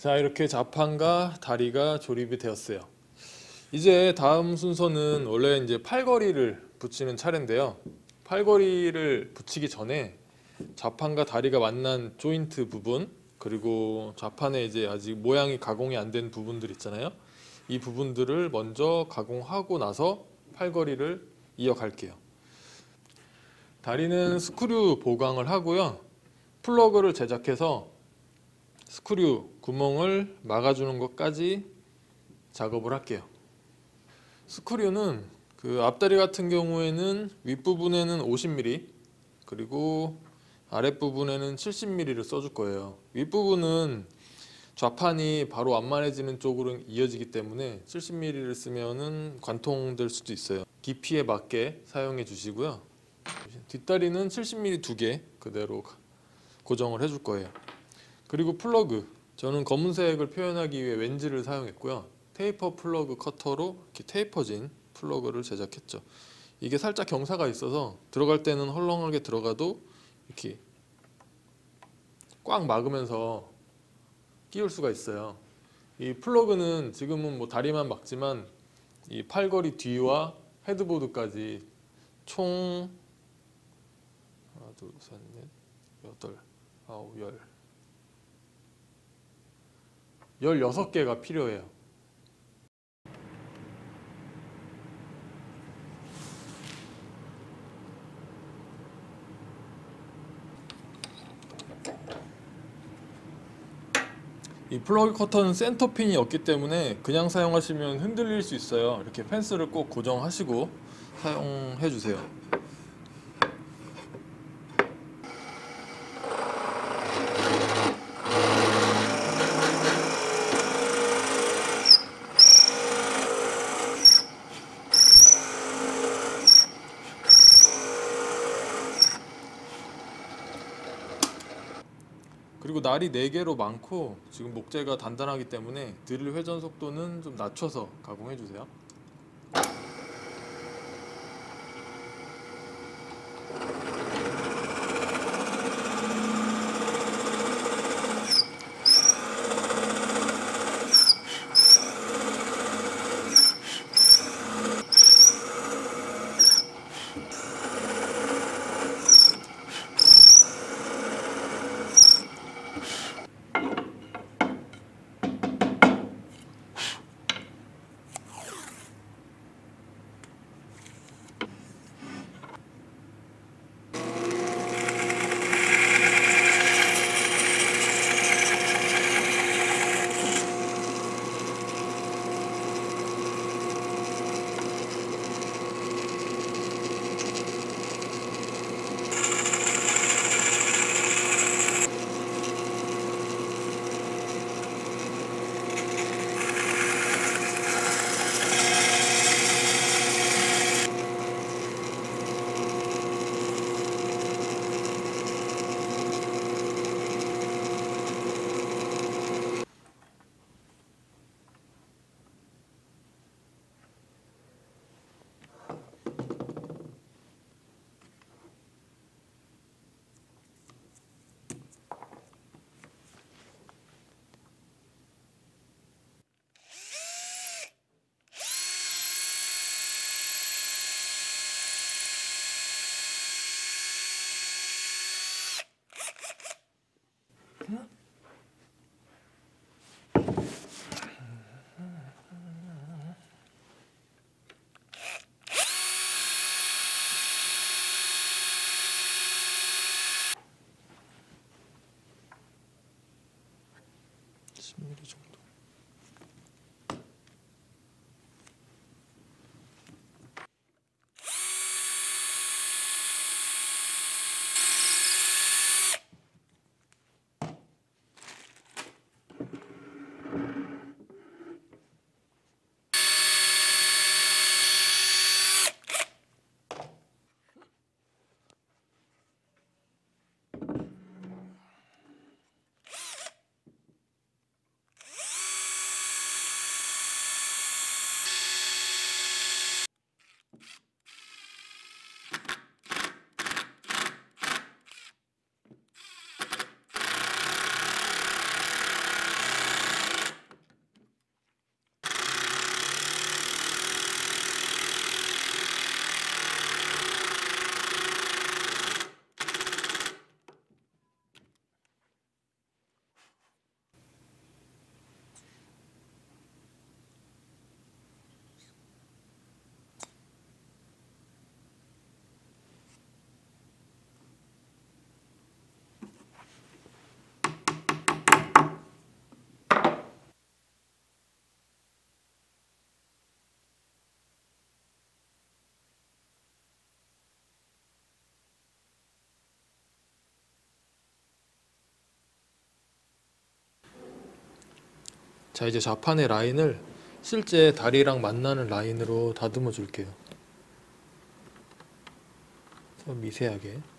자, 이렇게 자판과 다리가 조립이 되었어요. 이제 다음 순서는 원래 이제 팔걸이를 붙이는 차례인데요. 팔걸이를 붙이기 전에 자판과 다리가 만난 조인트 부분, 그리고 자판에 이제 아직 모양이 가공이 안 된 부분들 있잖아요. 이 부분들을 먼저 가공하고 나서 팔걸이를 이어갈게요. 다리는 스크류 보강을 하고요. 플러그를 제작해서 스크류 구멍을 막아주는 것까지 작업을 할게요. 스크류는 그 앞다리 같은 경우에는 윗부분에는 50mm 그리고 아랫부분에는 70mm를 써줄 거예요. 윗부분은 좌판이 바로 완만해지는 쪽으로 이어지기 때문에 70mm를 쓰면은 관통될 수도 있어요. 깊이에 맞게 사용해 주시고요. 뒷다리는 70mm 2개 그대로 고정을 해줄 거예요. 그리고 플러그, 저는 검은색을 표현하기 위해 왠지를 사용했고요. 테이퍼 플러그 커터로 이렇게 테이퍼진 플러그를 제작했죠. 이게 살짝 경사가 있어서 들어갈 때는 헐렁하게 들어가도 이렇게 꽉 막으면서 끼울 수가 있어요. 이 플러그는 지금은 뭐 다리만 막지만 이 팔걸이 뒤와 헤드보드까지 총 하나, 둘, 셋, 넷, 여덟, 아홉, 16개가 필요해요. 이 플러그 커터는 센터핀이 없기 때문에 그냥 사용하시면 흔들릴 수 있어요. 이렇게 펜스를 꼭 고정하시고 사용해 주세요. 그리고 날이 4개로 많고 지금 목재가 단단하기 때문에 드릴 회전 속도는 좀 낮춰서 가공해 주세요. 자, 이제 좌판의 라인을 실제 다리랑 만나는 라인으로 다듬어 줄게요. 미세하게.